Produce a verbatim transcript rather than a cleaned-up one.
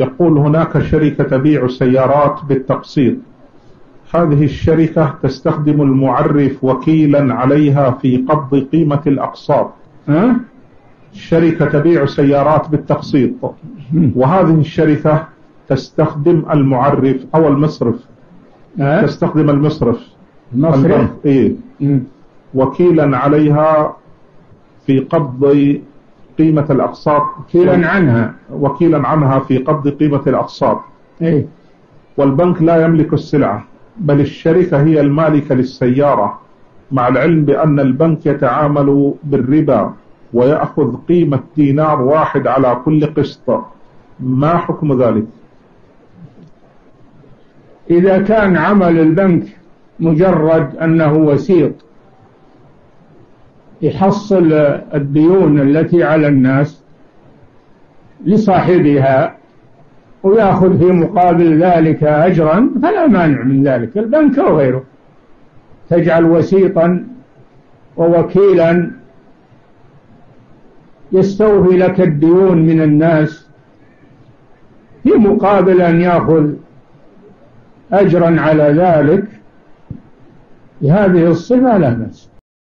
يقول هناك شركة تبيع سيارات بالتقسيط، هذه الشركة تستخدم المعرف وكيلا عليها في قبض قيمة الأقساط. أه؟ شركة تبيع سيارات بالتقسيط، وهذه الشركة تستخدم المعرف أو المصرف. أه؟ تستخدم المصرف المصرف إيه؟ وكيلا عليها في قبض قيمة الأقساط، وكيلا عنها وكيلا عنها في قبض قيمة الأقساط. إيه؟ والبنك لا يملك السلعة، بل الشركة هي المالكة للسيارة، مع العلم بأن البنك يتعامل بالربا ويأخذ قيمة دينار واحد على كل قسط. ما حكم ذلك؟ إذا كان عمل البنك مجرد أنه وسيط يحصل الديون التي على الناس لصاحبها ويأخذ في مقابل ذلك أجرا، فلا مانع من ذلك. البنك أو غيره تجعل وسيطا ووكيلا يستوفي لك الديون من الناس في مقابل أن يأخذ أجرا على ذلك، بهذه الصفة لا بأس.